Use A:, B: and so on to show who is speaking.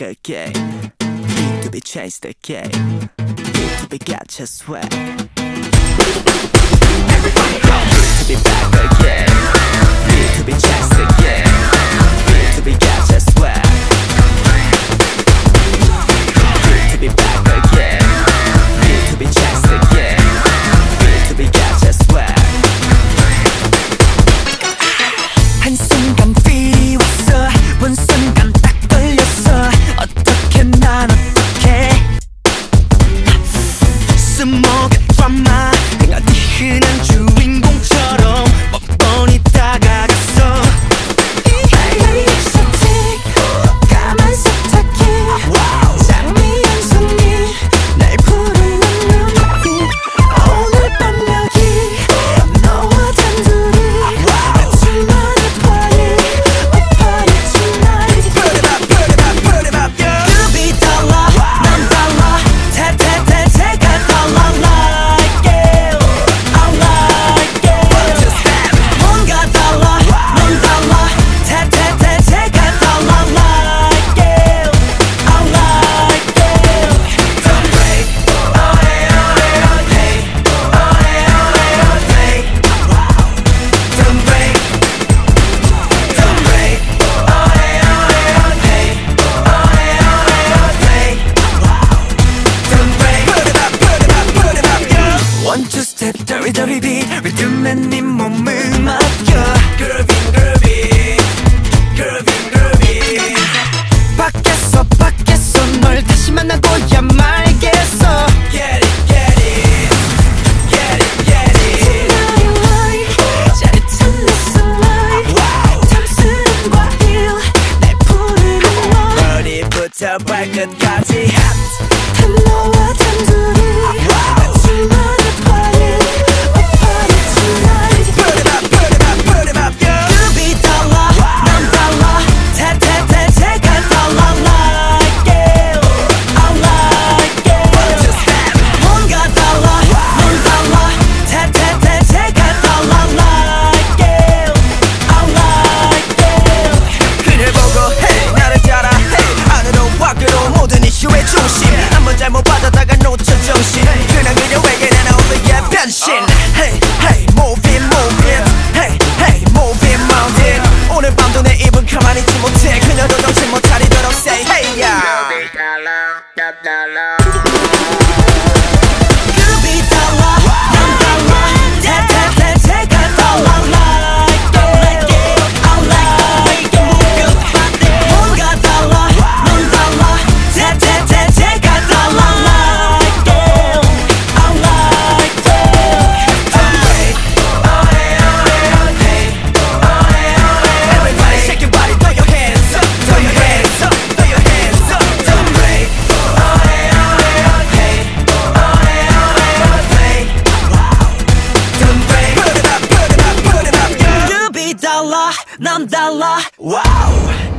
A: a game. Need to be changed the game. Need to be gotcha sweat. Everybody go. Need to be back again. Need to be changed again. Need to be gotcha sweat. Need to be back again. Need to be changed again. Need to be gotcha sweat. 한순간 비웠어 본 순간 딱 걸렸어 어떻게 난 어떻게 스모그 드라마 그냥 네 흔한 주인공처럼 뻔뻔히 다가갔어 까만 세탁기 장미한 손이 날 부르는 눈빛 오늘 밤 여기 너와 단둘이 아침마다 party we party tonight Put it up, put it up, put it up, yeah You be 달라, 난 달라 태태태태가 달라 like you I like you 뭔가 달라, 넌 달라 태태태태가 달라 like you I like you Don't break, oh hey, oh hey, oh hey Oh hey, oh hey, oh hey Don't break, don't break Oh hey, oh hey, oh hey Oh hey, oh hey, oh hey Don't break Put it up, put it up, put it up, yeah One, two step, dirty, dirty beat 리듬에 네 몸을 맡겨 Groovy, groovy Groovy, groovy 밖에서 널 다시 만나고야 말겠어 Get it, get it Get it, get it 짜릿한 내 sunlight 탐스런 과일 날 부르는 너 머리부터 발끝까지 hot 다 너와 단둘이 아침마다 party we party tonight Put it up, put it up, put it up, yeah You be 달라, 난 달라 태태태태가 달라 like you I like you 뭔가 달라, 넌 달라 태태태태가 달라 like you I like you 그를 보고 hey 나를 따라 hey 안으로 밖으로 모든 이슈의 중심 한번 잘못 받았다가 놓쳐 정신 그냥 그녀에게 난 오늘의 변신 Hey hey move it move it Hey hey move it move it 오늘 밤도 내 입은 가만히 있지 못해 그녀도 정신 못 차리도록 say hey yeah You be 달라 난 달라 태태태태가 달라 like you I like you 뭔가 달라 넌 달라 태태태태가 달라 like you I like you Don't break oh hey oh hey oh hey Oh hey oh hey Everybody shake your body throw your hands up Throw your hands up Throw your hands up Don't break oh hey oh hey oh hey Oh hey oh hey oh hey Don't break Put it up, put it up, put it up, yeah You be 달라 난 달라 Wow